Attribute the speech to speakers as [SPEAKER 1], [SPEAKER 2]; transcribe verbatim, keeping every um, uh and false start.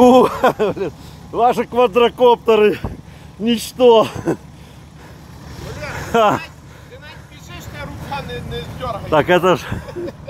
[SPEAKER 1] Фу, блин, ваши квадрокоптеры ничто.
[SPEAKER 2] Валера, ты, ты напишешь, что рука не, не дергает.
[SPEAKER 1] Так это ж